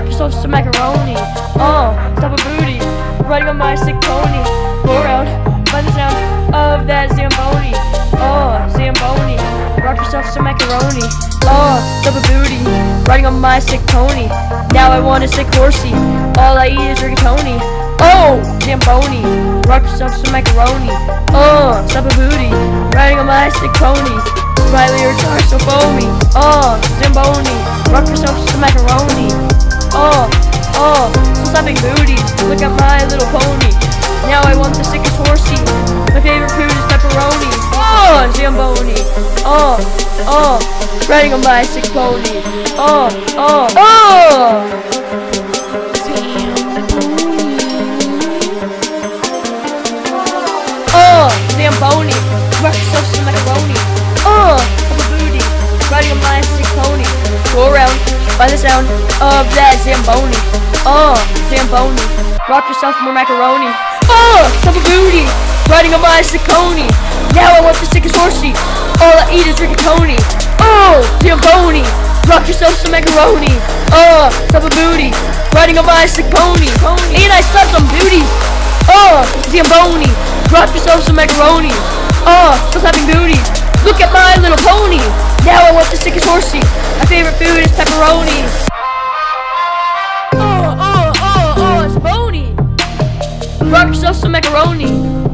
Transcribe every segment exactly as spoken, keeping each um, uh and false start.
rock yourself some macaroni. Oh, stop a booty, riding on my sick pony. Go around by the sound of that Zamboni. Oh, Zamboni, rock yourself some macaroni. Oh, stop a booty, riding on my sick pony. Now I want a sick horsey, all I eat is rigatoni. Oh, Zamboni, rock yourself some macaroni. Oh, stop a booty, riding on my sick pony. My lyrics are so foamy. Oh, Zamboni, rock yourself some macaroni. Oh, oh, some slapping booties, look at my little pony. Now I want the sickest horsey, my favorite food is pepperoni. Oh, Zamboni, oh, oh, riding on my sick pony. Oh, oh, oh! Oh, Zamboni, rock yourself some macaroni. Oh, have a booty, riding on my sick pony. Go around by the sound of that Zamboni. Oh, Zamboni, rock yourself more macaroni. Oh, have a booty, riding on my sick pony. Now I want the sickest horsey, all I eat is rigatoni. Oh, Zamboni, rock yourself some macaroni. Oh, have a booty, riding on my sick pony. And I slap some booties. Oh, Zamboni, rock yourself some macaroni. Oh, still slapping booties. Look at my little pony. Now I want the sickest horsey. My favorite food is pepperoni. Oh, oh, oh, oh, it's bony. Rock yourself some macaroni.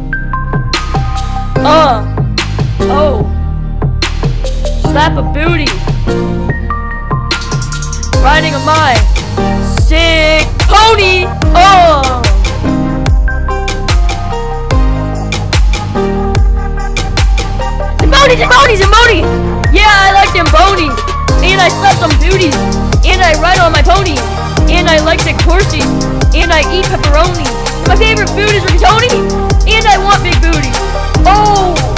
Uh, oh. Slap a booty. Riding on my sick pony. Oh. Zamboni, Zamboni, Zamboni! Yeah, I like Zamboni! And I slap some booties! And I ride on my pony! And I like sick horses! And I eat pepperoni! My favorite food is rigatoni! And I want big booty! Oh!